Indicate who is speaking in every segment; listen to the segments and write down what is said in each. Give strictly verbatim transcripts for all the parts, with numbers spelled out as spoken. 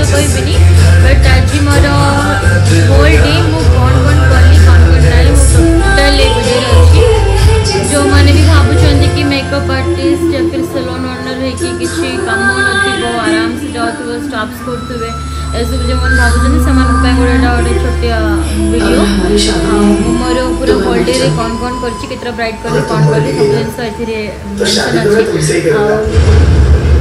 Speaker 1: कहबी बट आज मोर whole day मु कौन कौन कली कौन कौन ना टोटाल वीडियो अच्छी जो मैंने भी भावुं कि मेकअप आर्टिस्ट या फिर सैलून ओनर है कि किसी कम नथिबो आराम से जाऊे स्टाफ्स करुवे एसब जो मैंने भावुँ से गोटे गोटे छोटिया वीडियो मोर पूरा होल डे कौन कौन कर ब्राइट कली कौन कली सब जिन अच्छी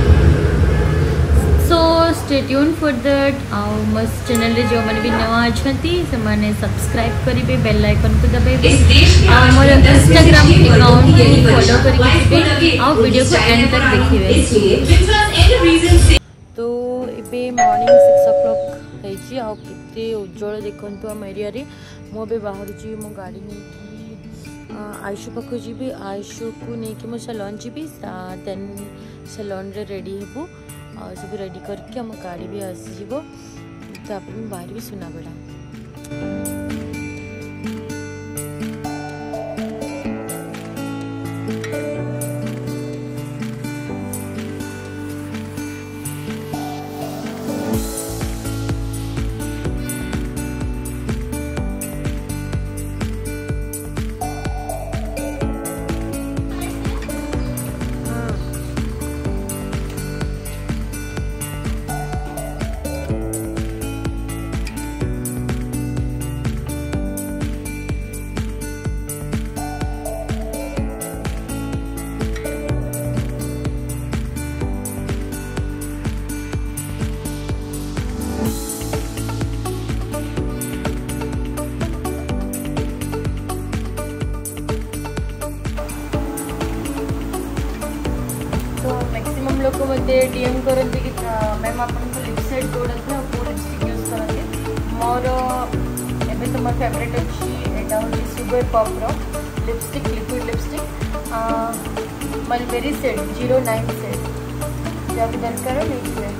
Speaker 1: so stay tune for that आउ मस चैनल रे जो माने भी नवा अछंती से माने सब्सक्राइब करिवे बेल आइकन को दबाइबे आ मोर इंस्टाग्राम अकाउंट को फॉलो करिवे आ वीडियो को एंड तक देखिवे। तो एबे मॉर्निंग सिक्स ओ क्लॉक है छी आ किते उज्जवल देखंतु हम एरिया रे मो बे बाहर छी मो गाड़ी में आयुष पाख जी आयुष को लेकिन मो सैलून जी देन सैलून रे रेडी हेबू और सब रेडी करके हम गाड़ी भी आसीब तो बाहर भी सुना बेड़ा। मैक्सिमम लोग मत डीएम करते कि मैम आपको लिपसेट कौन था कौ लिपस्टिक यूज करते मोर एवं तो मोर फेवरेट अच्छी यहाँ हूँ Sugar Pop lipstick liquid lipstick mulberry set zero nine set जब दरकार नहीं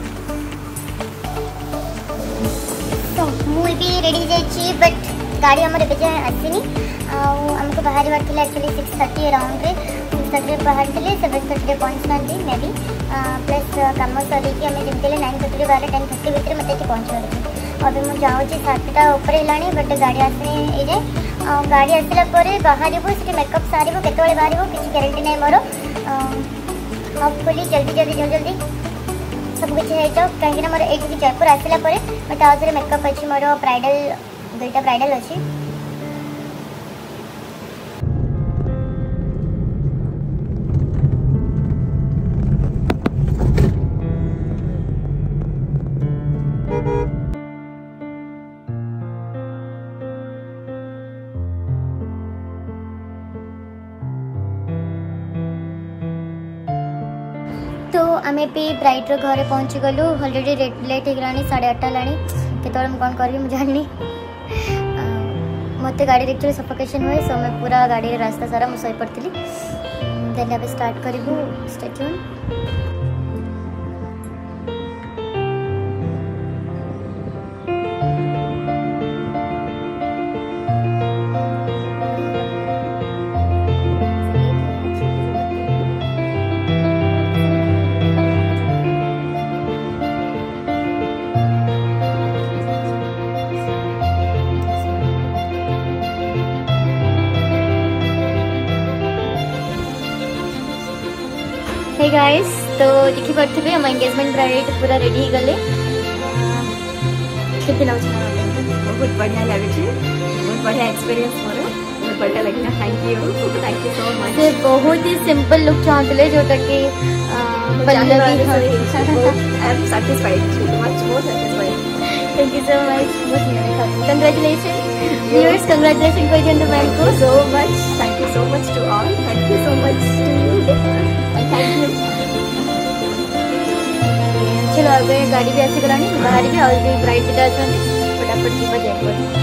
Speaker 2: तो मुझे रेडी जाइए बट गाड़ी आमर एवं आसनी आमको बाहर actually six thirty around six thirty बाहर थे सेवेन थर्टी पहुँचना मे भी प्लस कम सर आम जमी नाइन थर्टी बाहर टेन थर्टी भितर मत पहुँचवार अभी मुझे जाऊँगी सातटा ऊपर है बट गाड़ी आसनी ये जाए गाड़ी आसला बाहर से मेकअप सारे केत बाहर किसी ग्यारंटी नहीं मोर होपफुली जल्दी जल्दी जो जल्दी सब किसी हो जाओ कहीं मोर ये जयपुर आसला मत आउे मेकअप अच्छी मोर ब्राइडल दुईटा ब्राइडल अच्छी। तो आम भी ब्राइडर घरे पहुँची गलु ऑलरेडी लेट हो साढ़े आठटा है केतल कौन करी मुझे जानी मत गाड़ी देखते सफोकेशन हुए सो मैं पूरा गाड़ी रास्ता सारा मुझे शई पड़ी देन अब स्टार्ट करूँ स्टे ट्यून। हे गाइस तो देखी पारे हम एंगेजमेंट ब्राइड पूरा रेडी हो गले
Speaker 3: बहुत बढ़िया लगे बहुत बढ़िया एक्सपीरियंस मोर बहुत बढ़िया लगे thank you thank you so much
Speaker 2: से बहुत ही सिंपल लुक चाहते जोटा कि
Speaker 3: Pallavi I am satisfied much more satisfied
Speaker 2: thank you so much congratulation viewers congratulation कर दिया मैम को
Speaker 3: so much thank you so much to all thank you so much to you thank you.
Speaker 2: चलो अब गाड़ी भी आसीगला बाहर भी और भी ब्राइड दुटा अच्छा फटाफट जीवा जयपुर।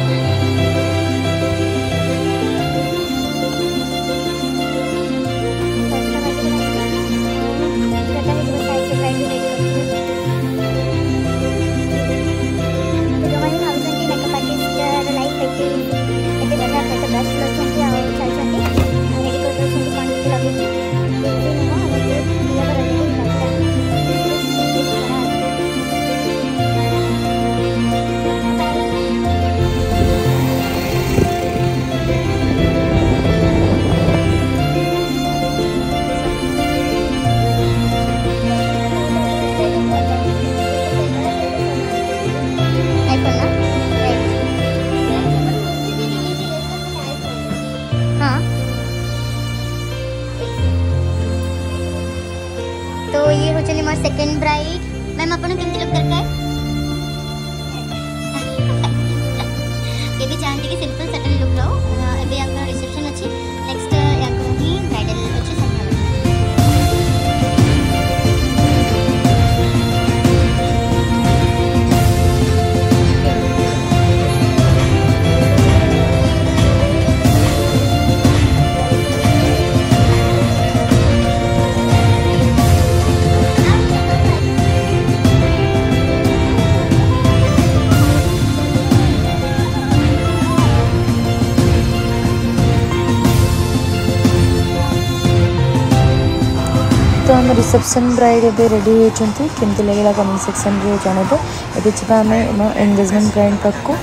Speaker 2: आमर सेकंड ब्राइड मैम आपन केमती लुक दरकार ये भी चाहते कि सिंपल सटल लुक लो एबे आपन रिसेप्शन अछि नेक्स्ट याको ही ब्राइडल अछि
Speaker 4: तो आम रिसेप्शन ब्राइड एबे रेडी होती केमती लगे कमेंट सेक्शन रे जनइबे एबे छिबा आमे एंगेजमेंट ब्राइड पाखको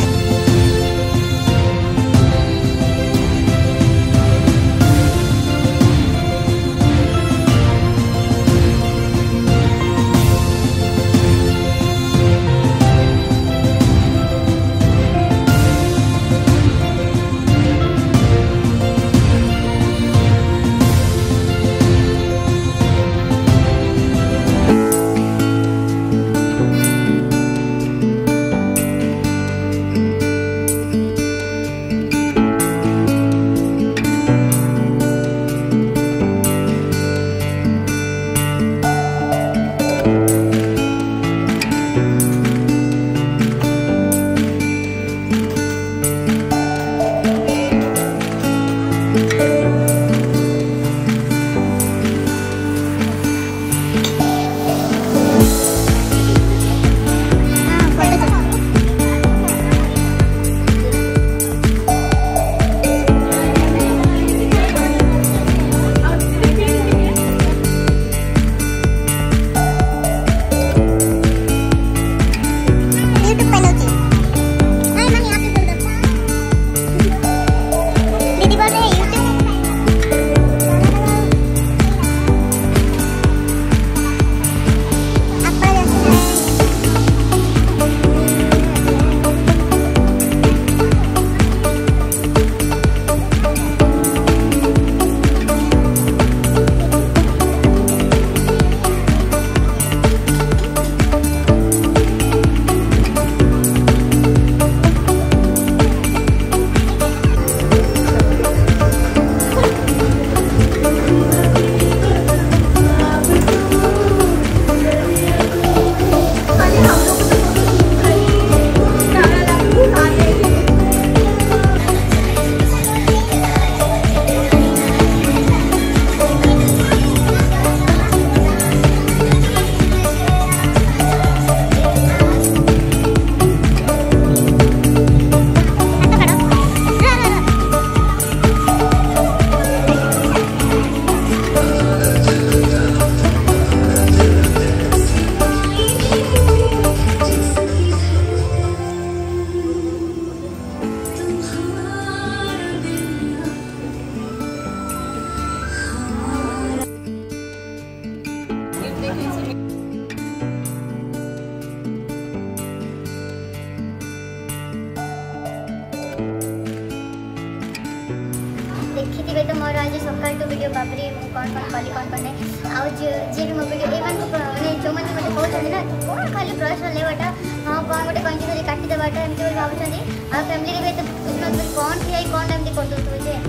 Speaker 2: देखिए तो मोर आज सकाल तो वीडियो बाबरी कौन कौन कली कौन कौन आउ जे भी मो वीडियो ए माने जो माने मते कहउछन ना कोन खाली ब्रश लेवाटा हां कोन गोटे कंची धरी काटी देवाटा एमती बोल भाबुछन आ फैमिली रे तो कुछ कौन थी कौन एमती कर दउ जे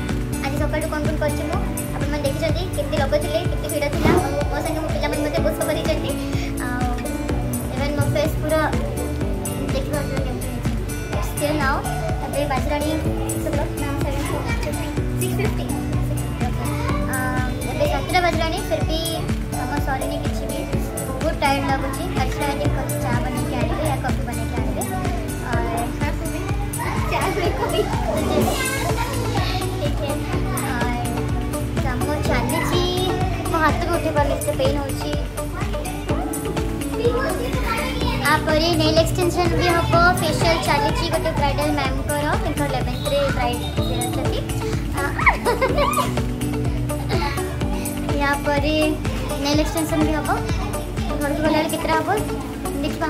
Speaker 2: आज सकाल कौन कौन करछि मो अपन मन देखि जदी केते लोग थिले केते भीड़ थिला मो संगे मो पिला मन मते पोस्ट करि जंती इवन मो फेस पूरा देखि बात केमती स्टिल नाउ अबे बाजरानी सब लोग नाम सिक्स फिफ्टी अबे सतरा बजलानी फिर भी हम सॉरी नहीं किसी भी बहुत टायर्ड लगुच अच्छा है कुछ चाय बना के आने या कॉफी बना के आने और चाय भी कॉफी ठीक है और हम चली मो हाथ में उठे पारे से पेन हो नेल एक्सटेंशन भी हम फेशियल चली गोटे ब्राइडल मैम को इलेवेंथ ब्राइड यहाँ पर नेल एक्सटेंशन भी हम घर को गला कितना हम देखा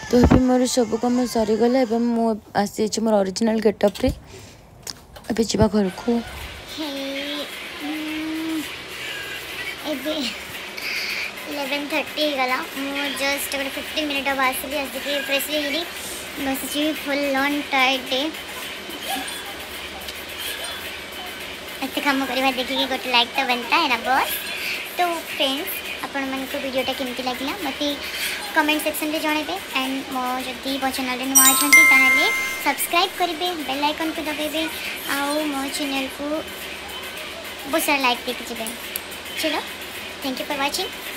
Speaker 4: तो ये मोर सब कम सरीगला एवं मु आसी मोर ओरिजिनल गेटअप रे अभी जा घर को
Speaker 2: इलेवेन थर्टी गला मु जस्ट गोटे फिफ्टीन मिनिट अब आसली आसिक फ्रेशली हेली बस फुल ऑन टाइट डे एत कम करवा देखिए गोटे लाइक तो बनता है ना बस। तो फ्रेंड्स आपण मन को वीडियोटा केमती लगिला मते कमेंट सेक्शन रे जणाइबे एंड मो जदी मो चैनल रे नुआ छंती ताले सब्सक्राइब करिवे बेल आइकन को दबाइबे आउ मो चैनल को बहुत सारा लाइक देके जिबे। चलो थैंक यू फॉर वाचिंग।